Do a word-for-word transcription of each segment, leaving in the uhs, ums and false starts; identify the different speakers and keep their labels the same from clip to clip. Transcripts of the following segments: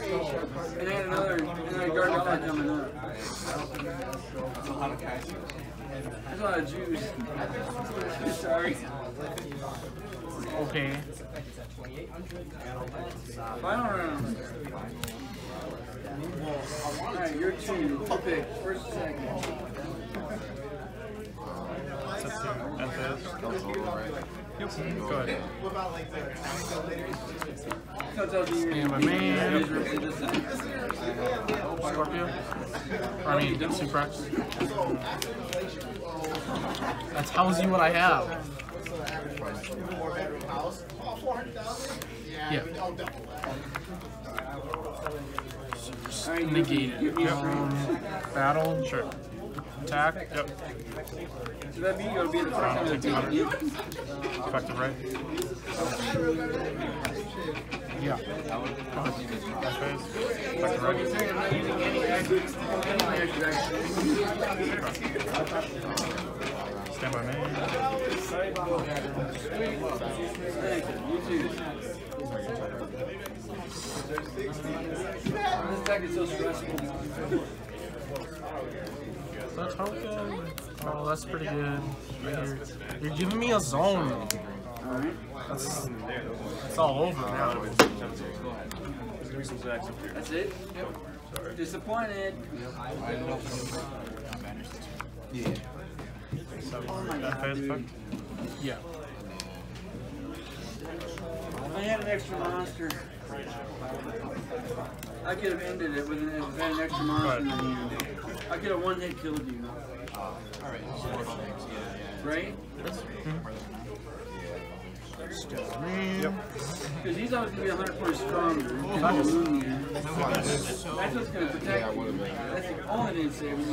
Speaker 1: And then another, another garden effect coming up. There's a lot of juice. Sorry.
Speaker 2: Okay.
Speaker 1: Final round. Alright, you're two. You pick. First and second.
Speaker 2: That's it. Yep. Go ahead. And my man. Scorpio. I mean, Suprex. That tells you what I have. Yeah. Negate it. Yep. Um, battle. Sure. Attack. Yep.
Speaker 1: So that means you'll be the first time to take it.
Speaker 2: Effective, right? Yeah. Go ahead. Effective, right? Stand by me.
Speaker 1: You too. This deck is so stressful.
Speaker 2: That token? Oh, that's pretty good. Right here. You're giving me a zone.
Speaker 1: Alright.
Speaker 2: That's, that's all over now.
Speaker 1: That's it? Yep. Disappointed.
Speaker 3: Yeah.
Speaker 2: So, that phase effect? Yeah.
Speaker 1: I had an extra monster. I could have ended it with an, if I had an extra monster in the hand. I could have one hit killed you. Right?
Speaker 2: Yep.
Speaker 1: Because he's always going to be one hundred percent stronger. That's what's going to protect you. That's the only thing to say when you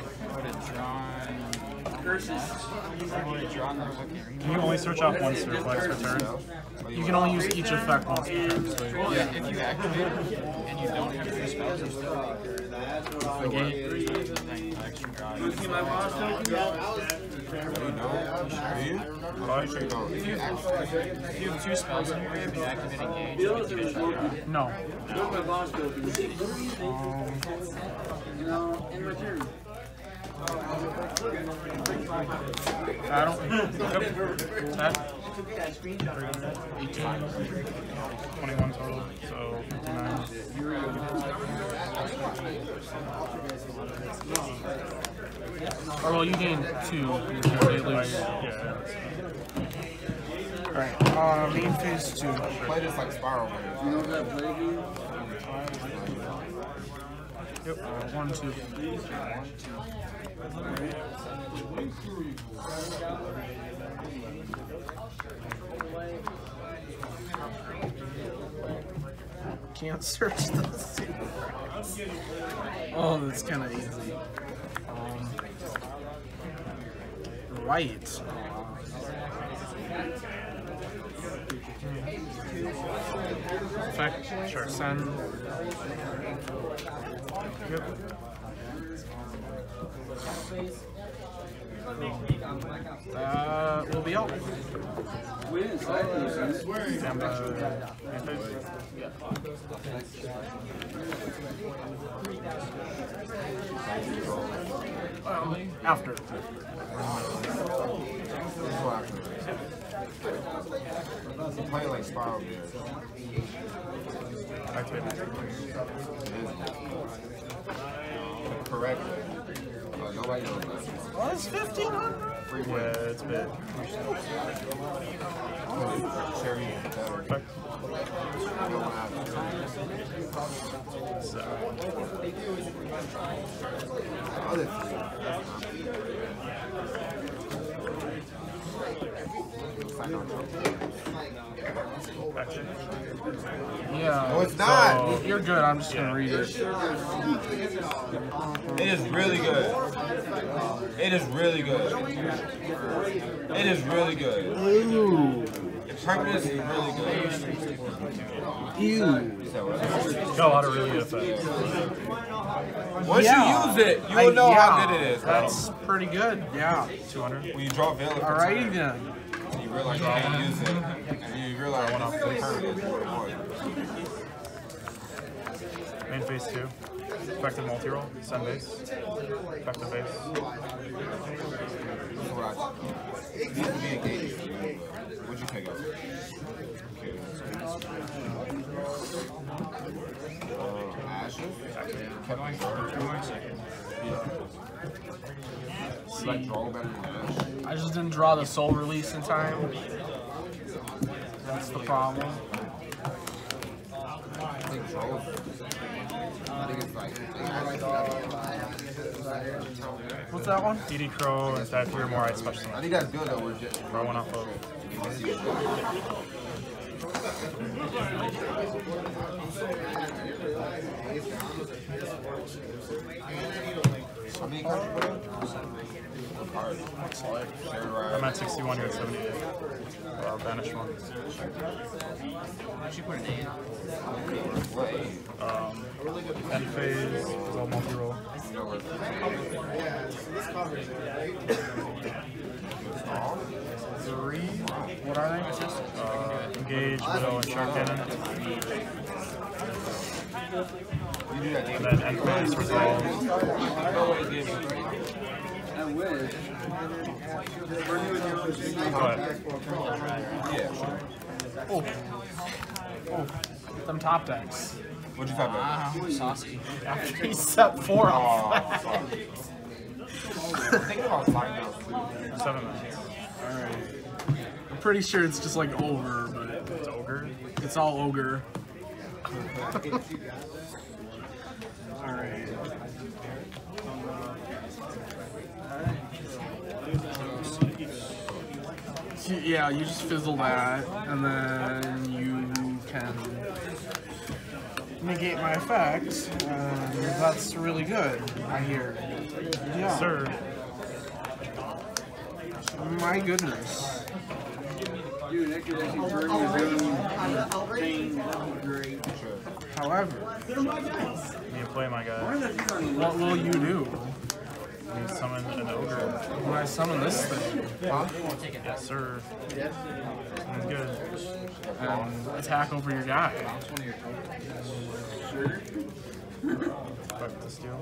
Speaker 1: curses.
Speaker 2: Can you only search off once to reflex per turn? You can only use each effect once per turn. So
Speaker 3: Yeah, if you activate it and you don't have three spells, you're still
Speaker 2: negate.
Speaker 1: You see my boss token?
Speaker 3: you know. Do you?
Speaker 2: Five.
Speaker 3: If you activate, if you have two spells in your hand, you activate engage.
Speaker 1: Bills are smoking.
Speaker 2: No.
Speaker 1: Where's my boss token? You know, in return.
Speaker 2: I don't. Yep. That. eighteen. twenty-one total. So fifty-nine. Oh, well, you gain two. They lose. Yeah. Alright, uh, main phase two.
Speaker 3: Play this like Spiral Man.
Speaker 1: You know that play game?
Speaker 2: Yep, uh, one, two. Can't search this. Oh, that's kind of easy. Um, right. Effect, sure. Send. Yep. That will be all.
Speaker 1: We didn't sign these.
Speaker 2: And, uh, well, after.
Speaker 3: Play like Spiral Man. Correct. Uh, nobody knows that.
Speaker 2: Oh, it's fifteen hundred. Yeah, it's big.
Speaker 3: Cherry better.
Speaker 2: So.
Speaker 3: Other three.
Speaker 2: Yeah.
Speaker 3: No, it's not.
Speaker 2: So, you're good. I'm just gonna read it.
Speaker 3: It is really good. It is really good. It is really good.
Speaker 2: Ooh.
Speaker 3: The purpose is really good.
Speaker 2: Ew. Go out of really good effect.
Speaker 3: Once
Speaker 2: Yeah.
Speaker 3: you use it, you
Speaker 2: I-
Speaker 3: will know
Speaker 2: yeah,
Speaker 3: how good it is.
Speaker 2: That's pretty good. Yeah. two hundred.
Speaker 3: When you draw Veil,
Speaker 2: Alrighty then.
Speaker 3: you realize you can't use it, and you realize this is the permanent.
Speaker 2: phase two. Effective multi-roll. Send base. Effective base.
Speaker 3: These would be a game. What'd you take out? Uh, Ashes? Like draw better than Ash.
Speaker 4: I just didn't draw the soul release in time. That's the problem.
Speaker 3: I think draw. I think it's like.
Speaker 4: What's that one?
Speaker 2: D D Crow instead of three or more, I'd special
Speaker 3: I
Speaker 2: summon.
Speaker 3: think that's good though. We're just
Speaker 2: Throw one off of.
Speaker 3: How many cards you put in? Cards.
Speaker 2: I'm at sixty-one, you're at seventy-eight. Uh, banish one.
Speaker 4: She put an eight.
Speaker 2: Um, end phase is all multi-roll.
Speaker 4: Three. What are they?
Speaker 2: Uh, engage, widow, and shark cannon. And then end phase resolve.
Speaker 1: I wish. We're doing your own thing.
Speaker 2: Go ahead.
Speaker 4: Oh. Oh. Them top decks.
Speaker 3: What'd you type in?
Speaker 4: Ah, saucy. After he set four
Speaker 3: Oh,
Speaker 4: off.
Speaker 3: fuck. Think about five now.
Speaker 2: Seven minutes.
Speaker 4: Alright. I'm pretty sure it's just like over, but
Speaker 2: It's ogre.
Speaker 4: it's all ogre. Alright. Yeah, you just fizzle that, and then you can negate my effects, and that's really good, I hear. Yeah.
Speaker 2: Sir.
Speaker 4: My goodness.
Speaker 1: Dude, that could actually burn your own thing. Great.
Speaker 4: However,
Speaker 2: You can play my guy.
Speaker 4: what will you do
Speaker 2: You summon an ogre.
Speaker 4: when I summon this thing? Huh?
Speaker 2: Yes, sir. Sounds good.
Speaker 4: And attack over your guy.
Speaker 2: Fuck the steal.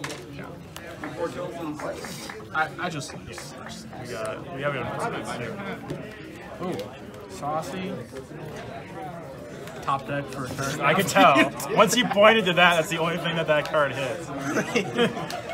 Speaker 4: I, I just...
Speaker 2: We got. We have it on too.
Speaker 4: Ooh. Saucy. Top deck for a turn.
Speaker 2: I could tell. Once you pointed to that, that's the only thing that that card hits.